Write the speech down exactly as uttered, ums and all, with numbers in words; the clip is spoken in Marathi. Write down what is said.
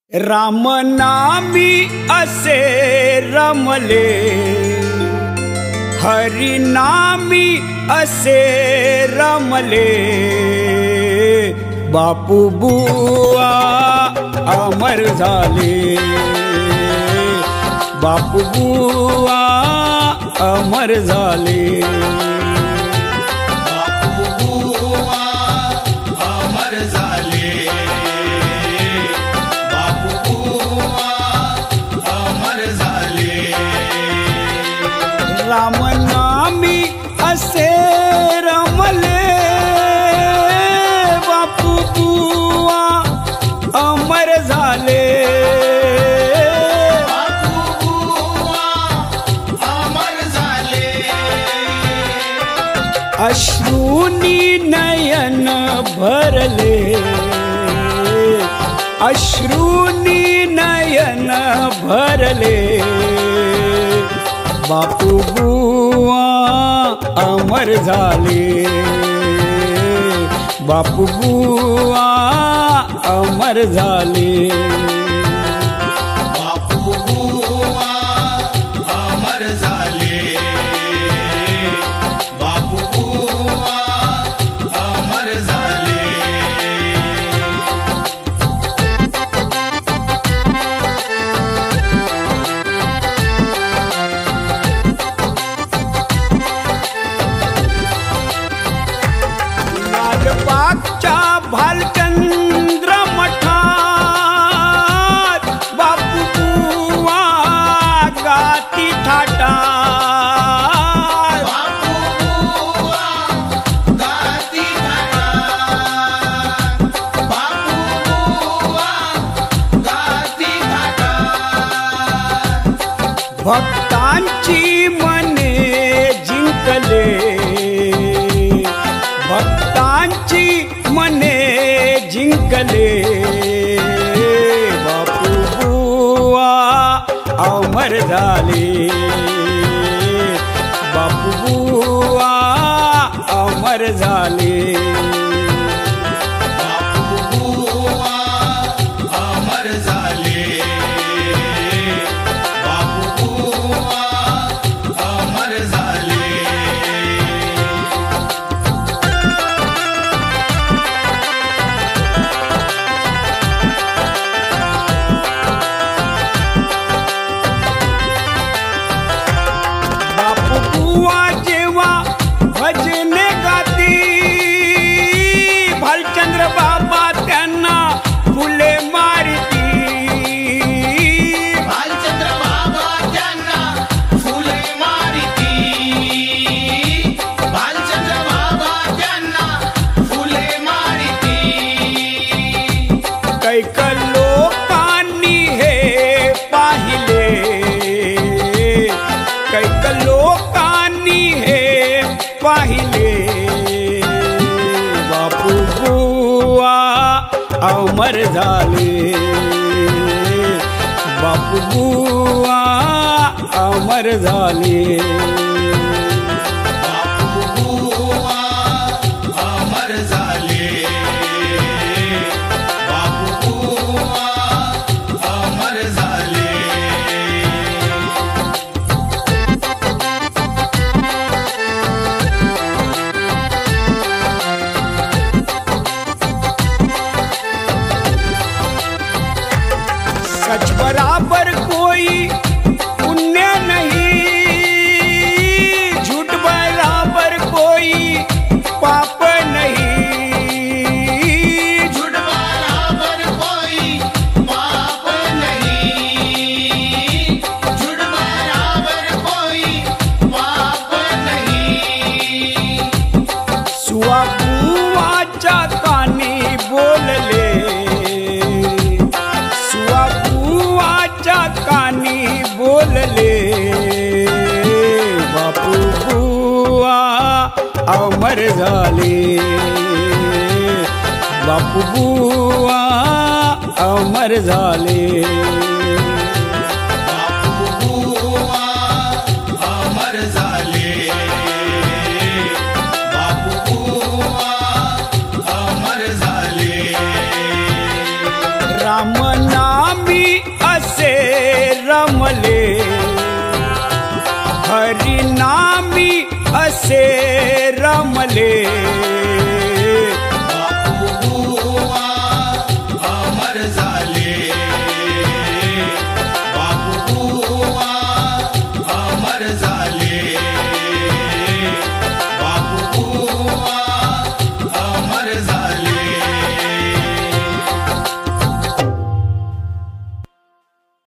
राम नामी असे रमले, हरि नामी असे रमले, बापू बुआ अमर झाले, बापू बुआ अमर झाले। राम नामी असे रमले, बापू बुआ अमर झाले, बापू बुआ अमर झाले। अश्रूनी नयन भरले, अश्रूनी नयन भरले, बापू बुआ अमर झाले, बापू बुआ अमर झाले, बापू बुआ अमर झाले, बापू बुआ अमर झाले। लालबागच्या भालचंद्र मठात बापू बुआ गाती थाटात, बापू बुआ गाती थाटात, बापू बुआ गाती थाटात। भक्तांची मने जिंकले, भक्तांची मने जिंकले, बापू बुआ अमर झाले, बापू बुआ अमर झाले, बापू बुआ अमर झाले, बापू बुआ अमर झाले। बापू बुआ जेव्हा भजने गाती, भालचंद्र बाबा त्यांना फुले मारती, भालचंद्र बाबा त्यांना फुले मारिती, भालचंद्र बाबा त्यांना फुले मारिती। कैक लोकांनी हे पाहिले, कैक लोकांनी हे पाहिले, बापू बुआ अमर झाले, बापू बुआ अमर झाले, बापू बुआ अमर झाले, बापू बुआ अमर झाले। सच बराबर कोई पुण्य नहीं, झूठ बराबर कोई पाप नहीं, झूठ बराबर कोई पाप नहीं, झूठ बराबर कोई पाप नहीं। सुआ बुआच्या कानी बोलले, सुआ बुआच्या कानी बोलले, बापू बुआ अमर झाले, बापू बुआ अमर झाले, बापू बुआ अमर झाले, बापू बुआ अमर झाले। राम नाम कैसे रमले